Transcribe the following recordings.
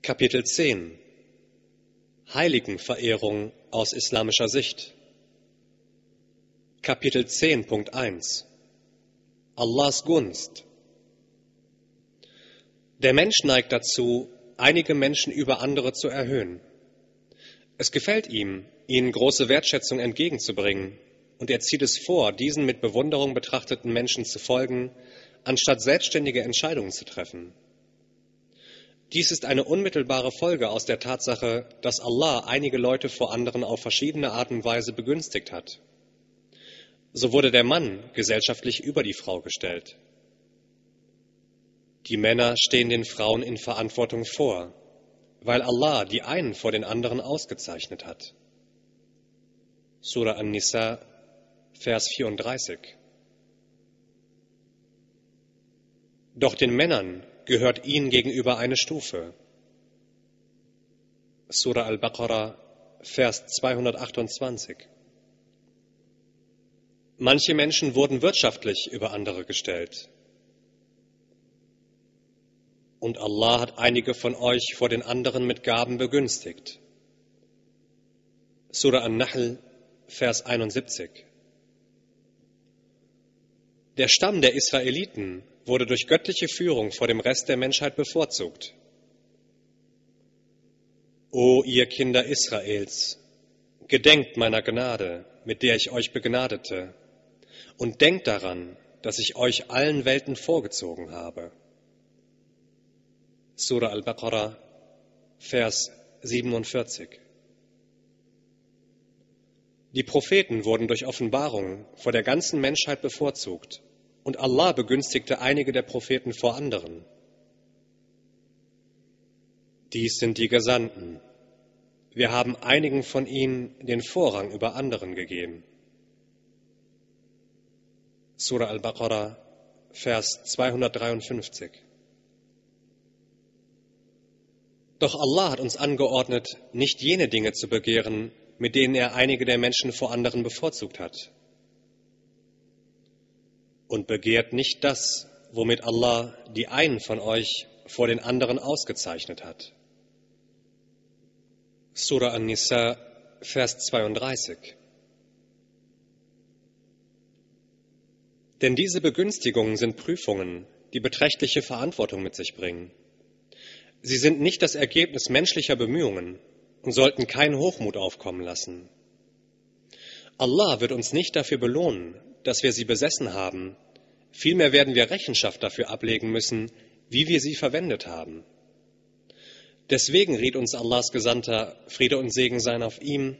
Kapitel 10 Heiligenverehrung aus islamischer Sicht. Kapitel 10.1 Allahs Gunst. Der Mensch neigt dazu, einige Menschen über andere zu erhöhen. Es gefällt ihm, ihnen große Wertschätzung entgegenzubringen, und er zieht es vor, diesen mit Bewunderung betrachteten Menschen zu folgen, anstatt selbstständige Entscheidungen zu treffen. Dies ist eine unmittelbare Folge aus der Tatsache, dass Allah einige Leute vor anderen auf verschiedene Art und Weise begünstigt hat. So wurde der Mann gesellschaftlich über die Frau gestellt. Die Männer stehen den Frauen in Verantwortung vor, weil Allah die einen vor den anderen ausgezeichnet hat. Surah An-Nisa, Vers 34. Doch den Männern gehört ihnen gegenüber eine Stufe. Surah Al-Baqarah, Vers 228. Manche Menschen wurden wirtschaftlich über andere gestellt. Und Allah hat einige von euch vor den anderen mit Gaben begünstigt. Surah An-Nahl, Vers 71. Der Stamm der Israeliten wurde durch göttliche Führung vor dem Rest der Menschheit bevorzugt. O ihr Kinder Israels, gedenkt meiner Gnade, mit der ich euch begnadete, und denkt daran, dass ich euch allen Welten vorgezogen habe. Surah Al-Baqarah, Vers 47. Die Propheten wurden durch Offenbarung vor der ganzen Menschheit bevorzugt, und Allah begünstigte einige der Propheten vor anderen. Dies sind die Gesandten. Wir haben einigen von ihnen den Vorrang über anderen gegeben. Surah Al-Baqarah, Vers 253. Doch Allah hat uns angeordnet, nicht jene Dinge zu begehren, mit denen er einige der Menschen vor anderen bevorzugt hat. Und begehrt nicht das, womit Allah die einen von euch vor den anderen ausgezeichnet hat. Surah An-Nisa, Vers 32. Denn diese Begünstigungen sind Prüfungen, die beträchtliche Verantwortung mit sich bringen. Sie sind nicht das Ergebnis menschlicher Bemühungen und sollten keinen Hochmut aufkommen lassen. Allah wird uns nicht dafür belohnen, dass wir sie besessen haben. Vielmehr werden wir Rechenschaft dafür ablegen müssen, wie wir sie verwendet haben. Deswegen riet uns Allahs Gesandter, Friede und Segen seien auf ihm: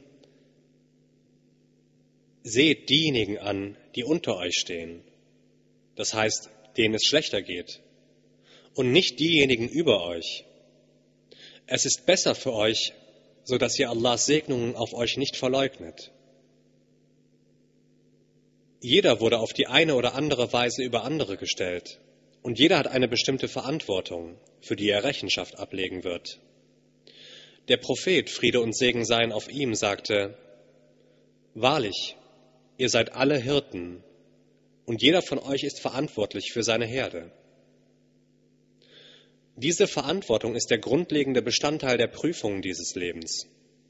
Seht diejenigen an, die unter euch stehen, das heißt, denen es schlechter geht, und nicht diejenigen über euch. Es ist besser für euch, so dass ihr Allahs Segnungen auf euch nicht verleugnet. Jeder wurde auf die eine oder andere Weise über andere gestellt, und jeder hat eine bestimmte Verantwortung, für die er Rechenschaft ablegen wird. Der Prophet, Friede und Segen seien auf ihm, sagte: Wahrlich, ihr seid alle Hirten, und jeder von euch ist verantwortlich für seine Herde. Diese Verantwortung ist der grundlegende Bestandteil der Prüfungen dieses Lebens.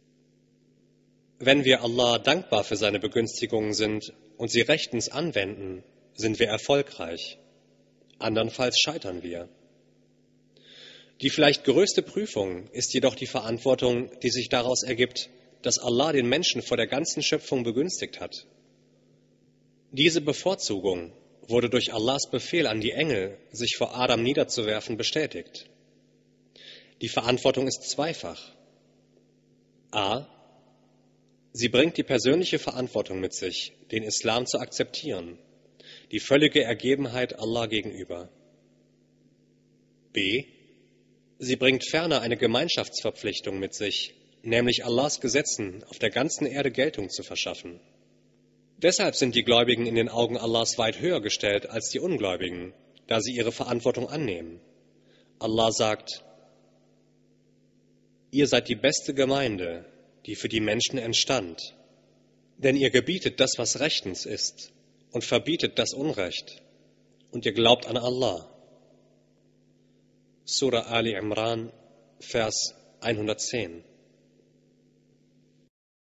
Wenn wir Allah dankbar für seine Begünstigungen sind und sie rechtens anwenden, sind wir erfolgreich. Andernfalls scheitern wir. Die vielleicht größte Prüfung ist jedoch die Verantwortung, die sich daraus ergibt, dass Allah den Menschen vor der ganzen Schöpfung begünstigt hat. Diese Bevorzugung wurde durch Allahs Befehl an die Engel, sich vor Adam niederzuwerfen, bestätigt. Die Verantwortung ist zweifach. A. Sie bringt die persönliche Verantwortung mit sich, den Islam zu akzeptieren, die völlige Ergebenheit Allah gegenüber. B. Sie bringt ferner eine Gemeinschaftsverpflichtung mit sich, nämlich Allahs Gesetzen auf der ganzen Erde Geltung zu verschaffen. Deshalb sind die Gläubigen in den Augen Allahs weit höher gestellt als die Ungläubigen, da sie ihre Verantwortung annehmen. Allah sagt: Ihr seid die beste Gemeinde, die für die Menschen entstand. Denn ihr gebietet das, was rechtens ist, und verbietet das Unrecht. Und ihr glaubt an Allah. Surah Ali Imran, Vers 110.